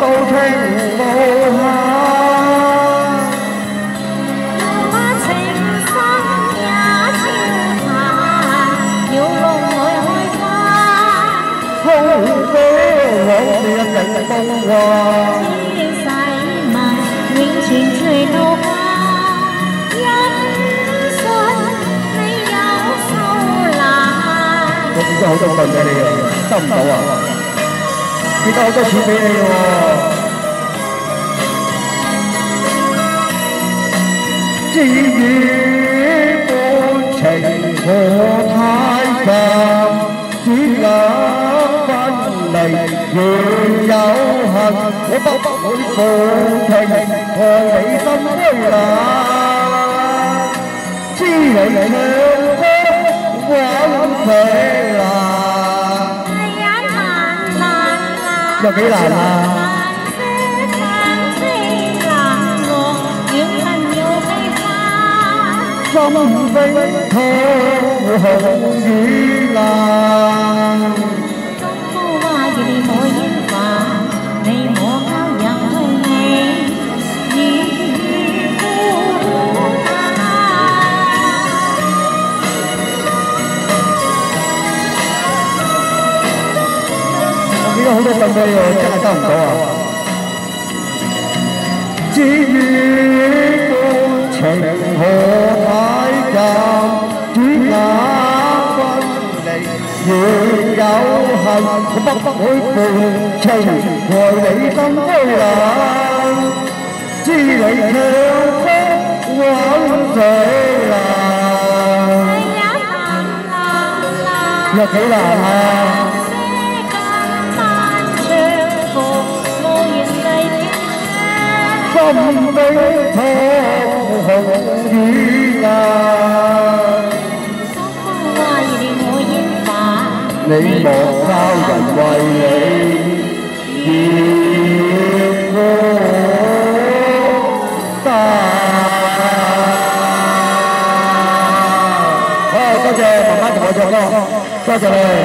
到情無限。 把情深也超凡，要路愛開花。 空飛往事一定風華。 千世文永存隨路花。因信你有秀蘭。 我變咗好多份俾你嘅，得唔到啊？變咗好多錢俾你喎。知與半情何太淡，只兩分離亦有恨。我不會放停，看你心灰冷。知你唱歌玩死啦，有幾難啊？心冰痛紅與藍。 功夫話要你冇煙花，你冇交人去你，已孤單。 我見到好多份俾你喎，真係得唔到啊！至於半情何太淡，只那分離亦有恨。我不會負情，害你心灰冷。知你唱歌玩死啦，有幾難啊？心冰痛紅與藍。你莫教人為你熱孤單。好，多謝媽媽同我唱歌，多謝你。